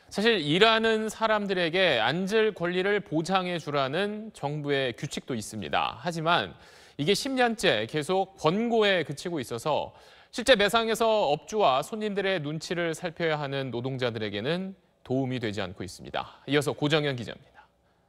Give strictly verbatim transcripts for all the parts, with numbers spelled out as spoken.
사실 일하는 사람들에게 앉을 권리를 보장해 주라는 정부의 규칙도 있습니다. 하지만 이게 십 년째 계속 권고에 그치고 있어서 실제 매상에서 업주와 손님들의 눈치를 살펴야 하는 노동자들에게는 도움이 되지 않고 있습니다. 이어서 고정현 기자입니다.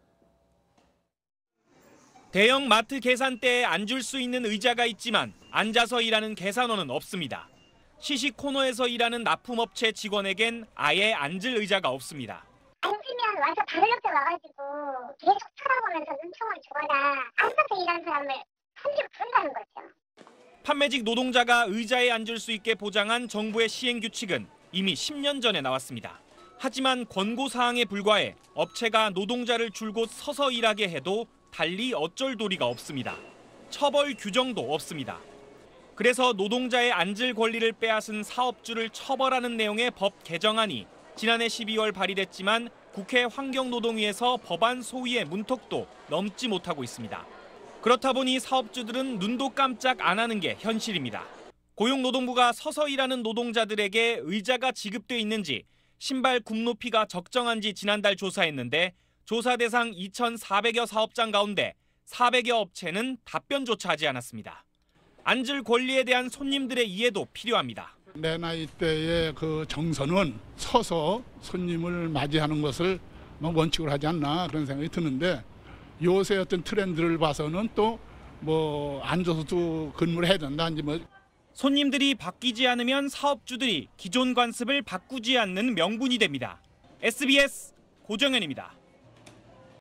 대형 마트 계산대에 앉을 수 있는 의자가 있지만 앉아서 일하는 계산원은 없습니다. 시식 코너에서 일하는 납품업체 직원에겐 아예 앉을 의자가 없습니다. 앉으면 와서 바로 옆에 와가지고 계속 쳐다보면서 눈총을 줘라. 앉아서 일하는 사람을 손님 부른다는 거죠. 판매직 노동자가 의자에 앉을 수 있게 보장한 정부의 시행 규칙은 이미 십 년 전에 나왔습니다. 하지만 권고사항에 불과해 업체가 노동자를 줄곧 서서 일하게 해도 달리 어쩔 도리가 없습니다. 처벌 규정도 없습니다. 그래서 노동자의 앉을 권리를 빼앗은 사업주를 처벌하는 내용의 법 개정안이 지난해 십이월 발의됐지만 국회 환경노동위에서 법안 소위의 문턱도 넘지 못하고 있습니다. 그렇다 보니 사업주들은 눈도 깜짝 안 하는 게 현실입니다. 고용노동부가 서서 일하는 노동자들에게 의자가 지급돼 있는지 신발 굽 높이가 적정한지 지난달 조사했는데 조사 대상 이천사백여 사업장 가운데 사백여 업체는 답변조차 하지 않았습니다. 앉을 권리에 대한 손님들의 이해도 필요합니다. 내 나이 때의 그 정서는 서서 손님을 맞이하는 것을 원칙으로 하지 않나 그런 생각이 드는데 요새 어떤 트렌드를 봐서는 또 뭐 앉아서도 근무를 해야 된다. 이제 뭐 손님들이 바뀌지 않으면 사업주들이 기존 관습을 바꾸지 않는 명분이 됩니다. 에스비에스 고정현입니다.